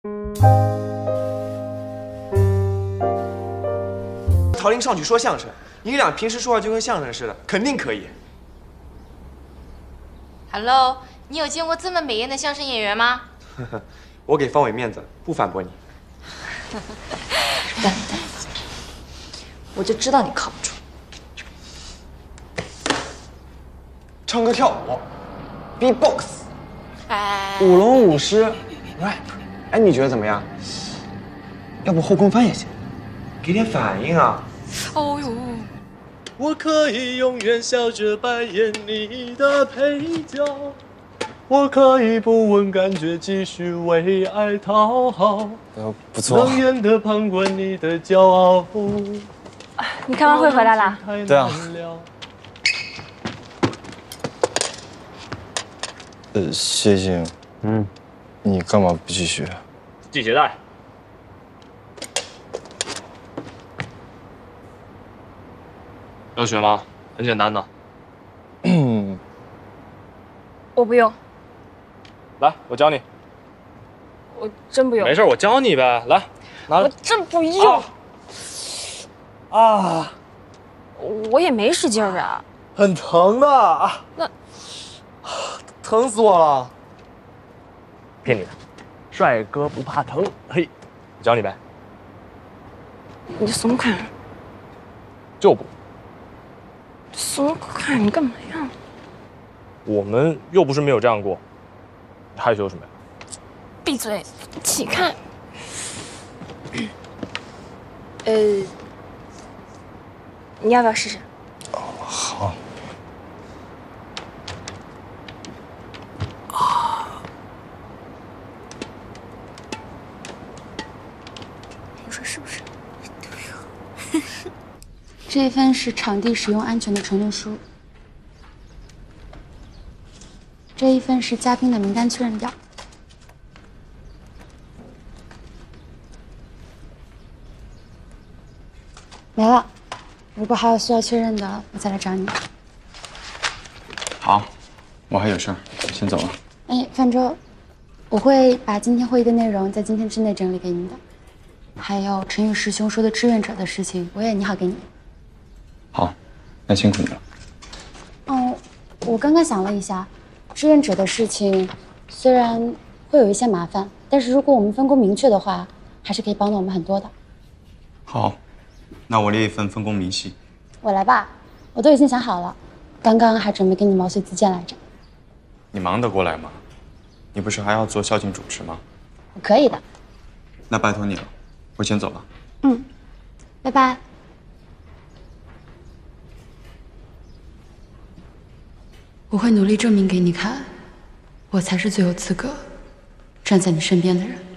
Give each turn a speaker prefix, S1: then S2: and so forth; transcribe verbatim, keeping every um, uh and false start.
S1: 陶林上去说相声，你俩平时说话就跟相声似的，肯定可以。
S2: Hello， 你有见过这么美艳的相声演员吗？
S1: 我给方伟面子，不反驳你。
S3: 蛋蛋，我就知道你靠不住。
S1: 唱歌跳舞 ，B-box，
S2: 哎，
S1: 舞龙舞狮 ，rap， 哎，你觉得怎么样？要不后空翻也行，给点反应啊！
S2: 哦呦，
S4: 我可以永远笑着扮演你的配角，我可以不问感觉，继续为爱讨好。
S5: 呃，不错。
S4: 冷眼的旁观你的骄傲。
S3: 你开完会回来啦？
S5: 对啊。呃，谢谢。嗯，你干嘛不继续？
S4: 系鞋带。要学吗？很简单的。
S5: 嗯，
S3: 我不用。
S4: 来，我教你。
S3: 我真不用。
S4: 没事，我教你呗。来，拿着。
S3: 我真不用。
S4: 啊！啊
S3: 我也没使劲儿啊。
S4: 很疼的。
S3: 那，
S4: 疼死我了。骗你的，帅哥不怕疼。嘿，我教你呗。
S3: 你松开。
S4: 就不。
S3: 松开，你干嘛呀？
S4: 我们又不是没有这样过，你害羞什么呀？
S3: 闭嘴，起开。呃，你要不要试试？
S5: 哦，好。
S3: 你说是不是？
S6: 这一份是场地使用安全的承诺书，这一份是嘉宾的名单确认表。没了，如果还有需要确认的，我再来找你。
S5: 好，我还有事儿，先走了。
S6: 哎，范舟，我会把今天会议的内容在今天之内整理给你的，还有陈宇师兄说的志愿者的事情，我也拟好给你。
S5: 好，那辛苦你了。
S6: 哦，我刚刚想了一下，志愿者的事情虽然会有一些麻烦，但是如果我们分工明确的话，还是可以帮到我们很多的。
S5: 好，那我列一份分工明细。
S6: 我来吧，我都已经想好了，刚刚还准备给你毛遂自荐来着。
S5: 你忙得过来吗？你不是还要做校庆主持吗？
S6: 我可以的。
S5: 那拜托你了，我先走了。
S6: 嗯，拜拜。我会努力证明给你看，我才是最有资格站在你身边的人。